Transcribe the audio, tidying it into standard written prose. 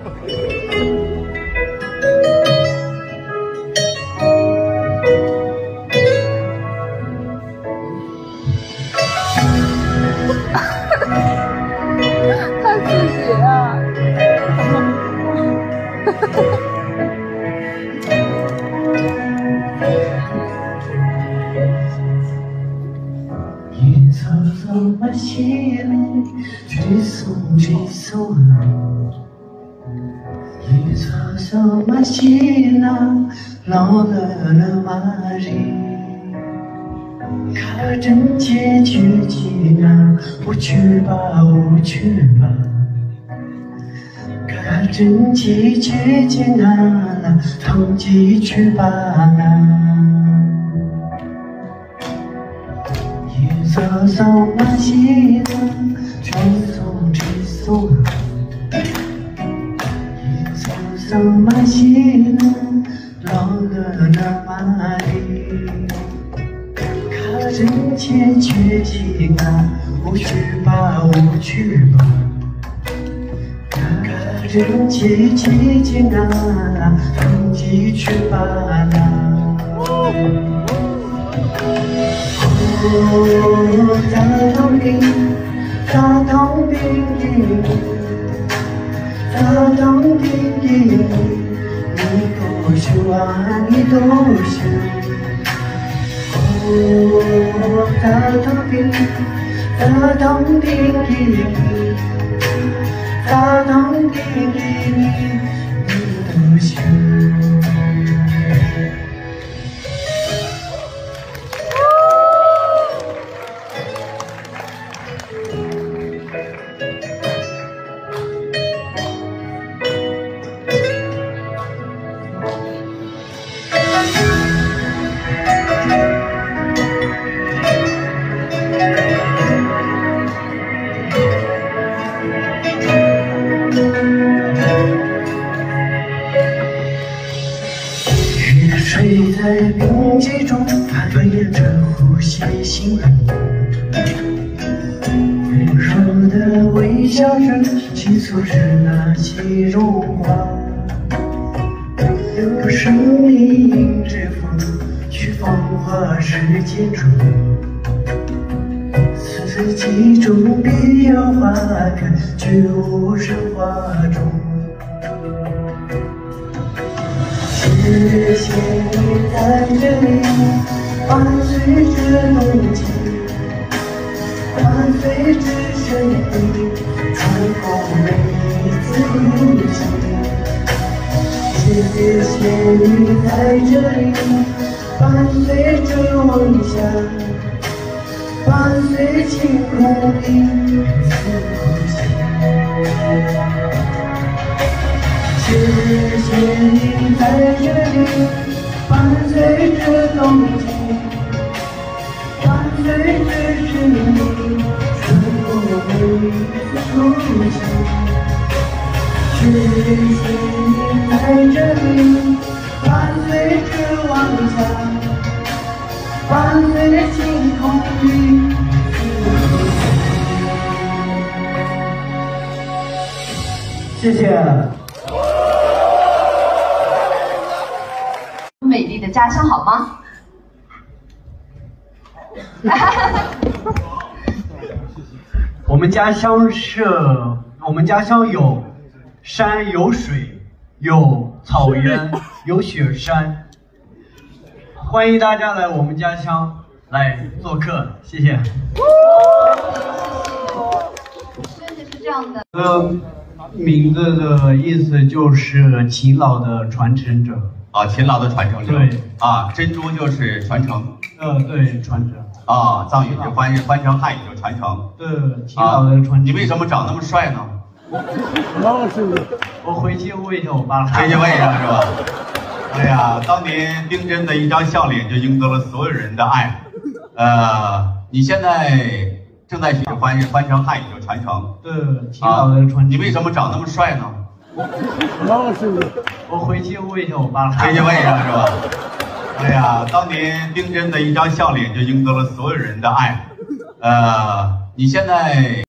他自己啊。 夜悄悄把心里追送追送啊，夜悄悄把心啊老了马里，看真结局情啊，无趣吧无趣吧，看真结局情啊，那唱几句吧啦。夜悄悄把心啊追送追送啊，夜悄悄把心啊老了马里，看人间绝境啊，无趣吧无趣吧，看人间绝境啊，唱几句吧啦。哦，大头兵，大头兵，大头兵，你多羞啊，你多羞。哦，大头兵，大头兵，大头兵，你多羞。睡在冰肌中，他对着呼吸心动，温柔的微笑着，倾诉着那些融化。有生命迎着风，去芳华世界中，四季中必有花开，绝无人花中。谢谢你在这里，伴随着冬季，伴随着生命，穿过每一次呼吸。谢谢你在这里，伴随着梦想，伴随晴空里呼吸。谢谢你在这里，伴随着冬季，伴随着生命，穿过每一次呼吸。谢谢你在这里，伴随着妄想，伴随晴空里谢谢。 美丽的家乡好吗？ 我们家乡有山有水有草原有雪山，欢迎大家来我们家乡来做客，谢谢。 真的是这样的。 名字的意思就是勤劳的传承者。 啊，勤劳的传承者。 对。 啊，珍珠就是传承。 对，传承。 啊，藏语就翻成汉语就传承。 对，勤劳的传承。 你为什么长那么帅呢？ 我回去问一下我爸。 回去问一下是吧？哎呀，当年丁真的一张笑脸就赢得了所有人的爱。你现在正在学翻成汉语就传承。 对，勤劳的传承。 你为什么长那么帅呢？ 我回去问一下我爸。 回去问一下是吧？哎呀，当年丁真的一张笑脸就赢得了所有人的爱。你现在。